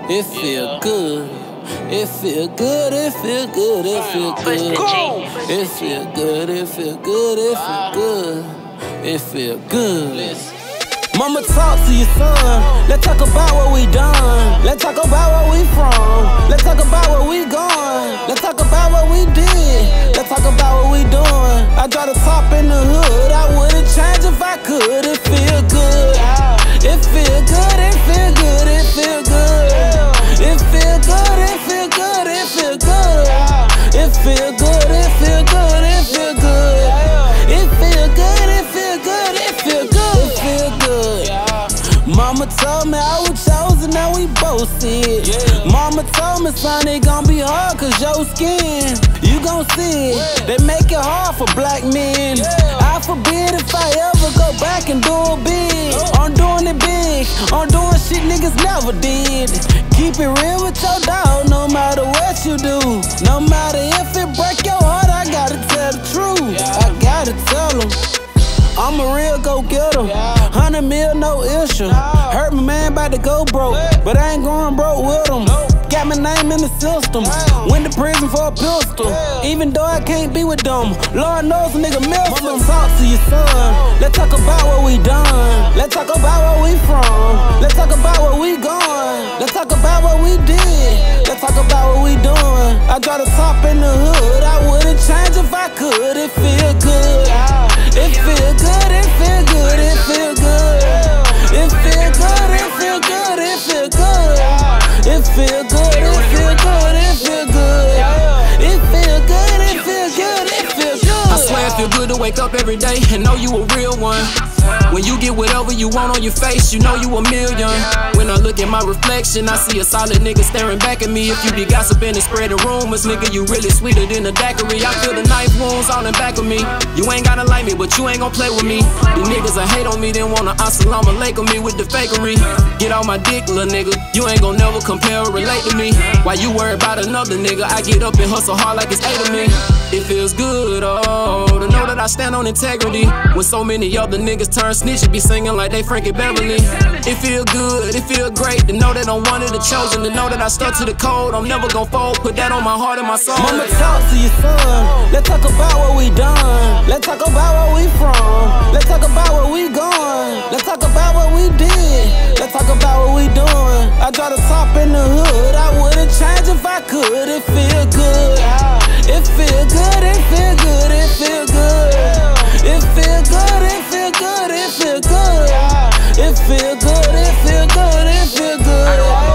It feel good. It feel good, it feel good, it feel good. It feel good, it feel good, it feel good. It feel good. Mama, talk to your son. Let's talk about what we done. Let's talk about where we from. Let's talk about where we going. Let's talk about what we did. Let's talk about what we doing. I draw the top in the hood. I wouldn't change if I could. It feel good. It feel good, it feel good, it feel good. It feel good, it feel good, it feel good. It feel good, it feel good, it feel good. It feel good, it feel good, it feel good. It feel good. Mama told me I was chosen, now we both see it. Mama told me, son, it gon' be hard cause your skin, you gon' see it. They make it hard for black men. I forbid if I ever go back and do it big. I'm doing it big, I'm doing shit niggas never did. Keep it real with your dog, no matter what you do. No matter if it break your heart, I gotta tell the truth. I gotta tell them I'm a real go-getter. 100 mil, no issue. Heard my man about to go broke, but I ain't going broke with him. Got my name in the system. Went to prison for a pistol. Even though I can't be with them, Lord knows a nigga miss him. Talk to your son. Let's talk about what we done. Let's talk about where we from. Let's talk about where we going. Let's talk about what we did. Let's talk about what we doing. I draw the top in the hood. I wouldn't change if I could. It feel good. It feel good, it feel good, it feel good. It feel good, it feel good, it feel good. It feel good, it feel good, it feel good. It feel good, it feel good, it feel good. I swear it feel good to wake up every day and know you a real one. When you get whatever you want on your face, you know you a million. When I look at my reflection, I see a solid nigga staring back at me. If you be gossiping and spreading rumors, nigga, you really sweeter than a daiquiri. I feel the knife wounds on the back of me. You ain't gotta like me, but you ain't gon' play with me. These niggas that hate on me, then wanna assalamu alaikum me with the fakery. Get on my dick, lil' nigga. You ain't gon' never compare or relate to me. While you worry about another nigga, I get up and hustle hard like it's 8 of me. It feels good, oh, to know that I stand on integrity. When so many other niggas turn snitch and be singing like they Frankie Beverly. It feel good, it feel great to know that I'm one of the chosen. To know that I stuck to the code, I'm never gon' fold. Put that on my heart and my soul. Mama, talk to your son. Let's talk about what we done. Let's talk about where we from. Let's talk about where we going. Let's talk about what we did. Let's talk about what we doing. I draw the top in the hood. I wouldn't change if I could. It feel good. It feel good, it feel good, it feel good. It feel good, it feel good, it feel good. It feel good, it feel good, it feel good.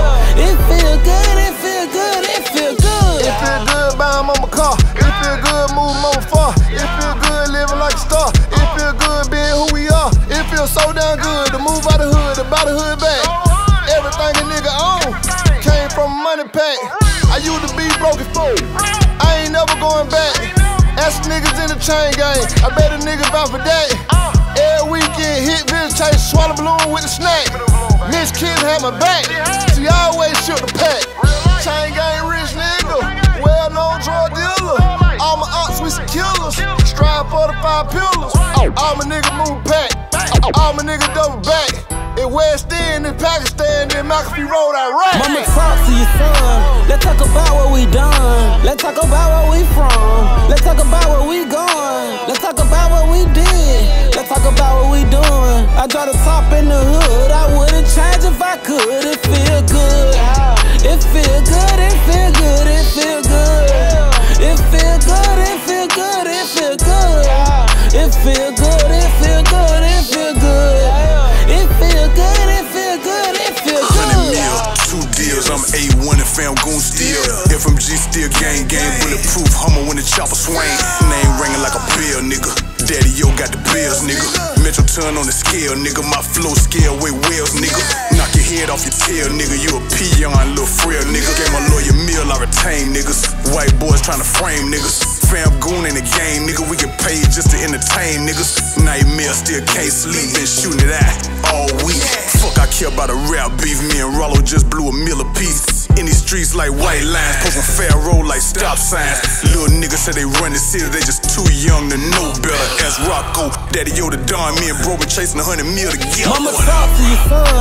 It feel good, it feel good, it feel good. It feel good buying mama car. It feel good moving mama far. It feel good living like a star. It feel good being who we are. It feels so damn good to move out the hood and buy the hood back. Everything a nigga own came from a money pack. I used to be broke as fuck. I ain't never going back. Ask niggas in the chain gang. I bet a nigga bout for that. Every weekend hit bitch chase, swallow balloon with a snack. Miss kids had my back. She always shook the pack. Chain gang rich nigga, well known drug dealer. All my ops we some killers. Strive for the 5 pillars. All my niggas move pack. All my niggas double back. In West End, in Pakistan, in McAfee Road, Iraq. Mama, talk to your son. Let's talk about what we done. Let's talk about where we from. Let's talk about where we going. Let's talk about what we did. Let's talk about what we doing. I draw the top in the hood. I wouldn't change if I could. It feel good. It feel good, it feel good, it feel good. It feel good, it feel good, it feel good. It feel good, it feel good, it feel good. It feel good, it feel good, it feel good. 100 mil, 2 deals, I'm A1 and fam goon steel. FMG still gang, bulletproof Hummer when the chopper swing. Name ringing like a bell, nigga. Daddy Yo got the bills, nigga. Metro ton on the scale, nigga. My flow scale way whales, nigga. Knock your head off your tail, nigga. You a peon, little frail, nigga. Gave my lawyer meal, I retain niggas. White boys tryna frame niggas. Fam goon in the game, nigga. We get paid just to entertain niggas. Nightmare still can't sleep, been shooting it out all week. Fuck, I care about a rap beef. Me and Rollo just blew a meal apiece. In these streets like white lines, posting fair road like stop signs. Little niggas say they run the city, they just too young to know better. As Rocco, Daddy Yo the Don, me and bro been chasing 100 mil together. Mama, talk to your son.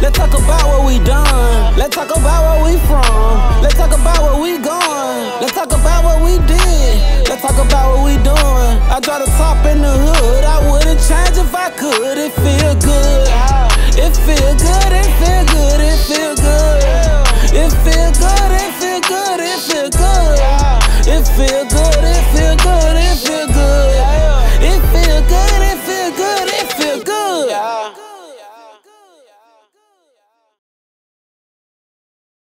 Let's talk about what we done. Let's talk about where we from. Let's talk about where we going. Let's talk about what we did.